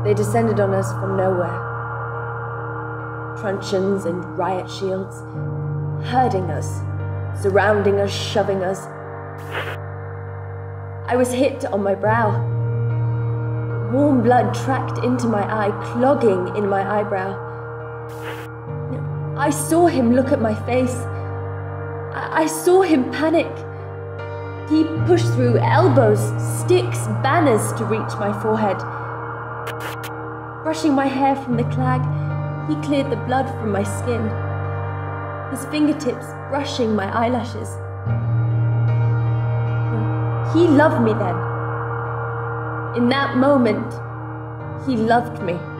They descended on us from nowhere. Truncheons and riot shields, herding us, surrounding us, shoving us. I was hit on my brow. Warm blood tracked into my eye, clogging in my eyebrow. I saw him look at my face. I saw him panic. He pushed through elbows, sticks, banners to reach my forehead. Brushing my hair from the clag, he cleared the blood from my skin, his fingertips brushing my eyelashes. He loved me then. In that moment, he loved me.